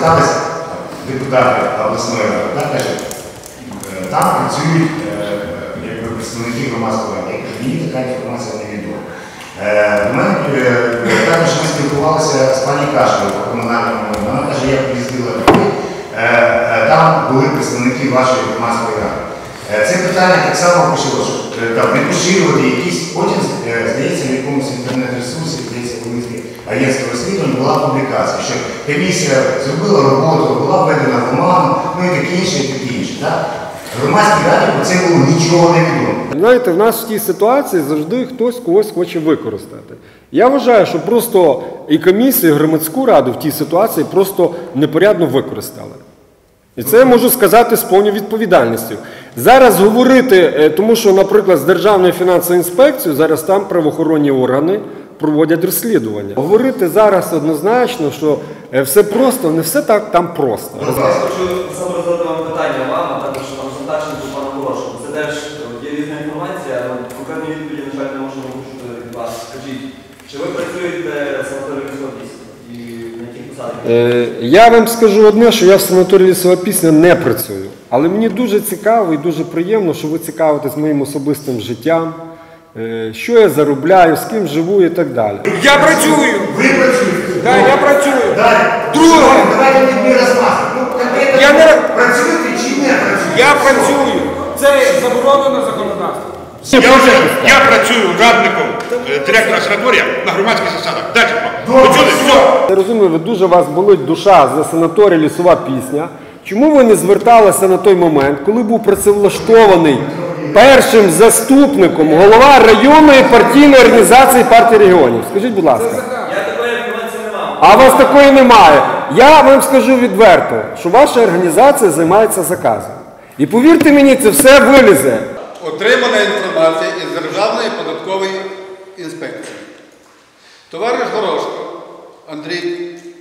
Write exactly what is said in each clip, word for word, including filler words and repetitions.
звертались депутати обласної ради, каже, там працюють якби, представники громадської ради. Я кажу, мені така інформація не відома. У мене також ми спілкувалися з пані Кашкою по комунальному, вона каже, я приїздила туди, там були представники вашої громадської ради. Це питання так само почало, що не поширювати якісь, потім, здається, в якомусь інтернет-ресурсі, здається, в агентство розслідувань була публікація, що комісія зробила роботу, була введена в оману, ну і таке інше, і таке інше. Громадській раді про це було нічого не відомо. Знаєте, в нас в тій ситуації завжди хтось когось хоче використати. Я вважаю, що просто і комісію, і громадську раду в тій ситуації просто непорядно використали. І це я можу сказати з повною відповідальністю. Зараз говорити, тому що, наприклад, з Державною фінансовою інспекцією, зараз там правоохоронні органи проводять розслідування. Говорити зараз однозначно, що все просто, не все так там просто. Я хочу саме задати вам питання вам, а також Константину до пана Порошенка. Це теж є різна інформація, але конкретні відповіді, на жаль, не можемо почути від вас. Скажіть, чи ви працюєте в санаторії Лісова Пісня? І на яких посадах? Я вам скажу одне, що я в санаторії Лісова Пісня не працюю. Але мені дуже цікаво і дуже приємно, що ви цікавитесь моїм особистим життям, що я заробляю, з ким живу і так далі. Я працюю! Ви працюєте? Так, я працюю. Друге, давайте не розмазати. Ну, я не... працюєте чи не працюєте? Я працюю. Це заборонено законодавством. Я, вже, я працюю радником директора санаторія на громадських засадах. Далі. Почули? Все. Я розумію, ви дуже вас болить душа за санаторій Лісова Пісня. Чому ви не зверталися на той момент, коли був працевлаштований першим заступником голова районної партійної організації партії регіонів? Скажіть, будь ласка. Я такої інформації не мав. А у вас такої немає. Я вам скажу відверто, що ваша організація займається заказом. І повірте мені, це все вилізе. Отримана інформація із Державної податкової інспекції. Товариш Горошко Андрій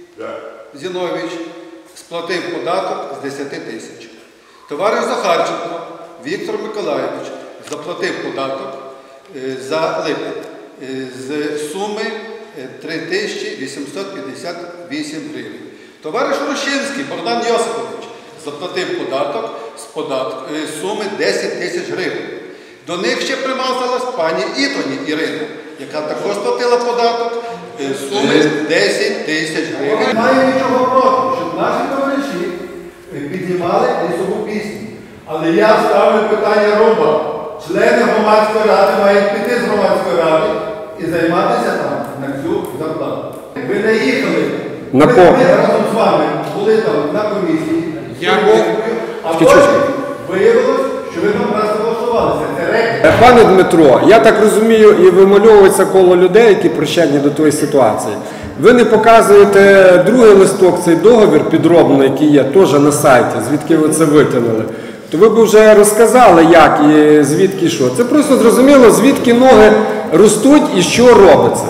Зінович сплатив податок з десяти тисяч. Товариш Захарченко Віктор Миколайович заплатив податок за липень з суми три тисячі вісімсот п'ятдесят вісім гривень. Товариш Рущинський Богдан Йосипович заплатив податок з податку, з суми десять тисяч гривень. До них ще примазалась пані Ітоні Ірина, яка також сплатила податок з суми десять тисяч гривень. Немає нічого проти, щоб наші товариші піднімали лісову пісню. Але я ставлю питання роба. Члени громадської ради мають піти з громадської ради і займатися там на цю зарплату. Ви не їхали. На Ми, по... ми разом з вами були там на комісії. Я був. А потім виявилось, що ви там працевлаштувалися. Це рекет. Пане Дмитро, я так розумію, і вимальовується коло людей, які причетні до тої ситуації. Ви не показуєте другий листок, цей договір підроблений, який є теж на сайті, звідки ви це витягнули. То ви б вже розказали, як і звідки що. Це просто зрозуміло, звідки ноги ростуть і що робиться.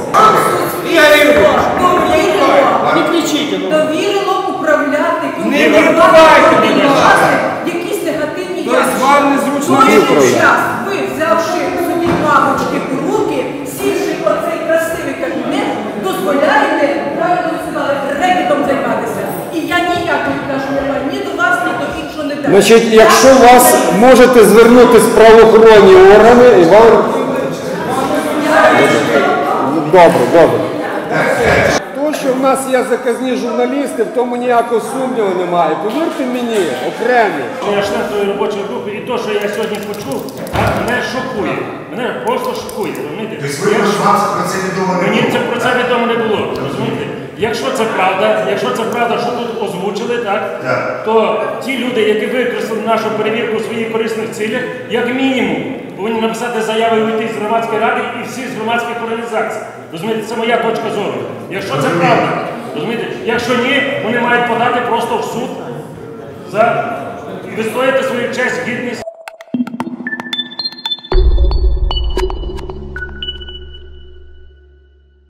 Довірило управляти, Не відбувайте мене. Якісь негативні явища. Вам незручно час, ви, взявши собі мамочки у руки, сівши оцей красивий кабінет, дозволяєте, правильно ви сказали, рекетом займатися. І я ніякої кажу не маю ні до вас, ні до іншого не даю. Значить, якщо вас можете звернутися в правоохоронні органи, і вам... Добре, добре. То, що в нас є заказні журналісти, в тому ніякого сумніву немає. Повірте мені, окремі. Я член тої робочої групи, і те, що я сьогодні почув, мене шокує. Мене просто шокує, розумієте? Тобто ви ж вам про це відомо не було? Мені це, про це відомо не було, розумієте? Якщо це правда, якщо це правда, що тут озвучили, так, Так. то ті люди, які використали нашу перевірку у своїх корисних цілях, як мінімум, повинні написати заяви і вийти з громадської ради і всіх з громадських організацій. Розумієте, це моя точка зору. Якщо це правда, розумієте, якщо ні, вони мають подати просто в суд за відстояти свою честь, гідність.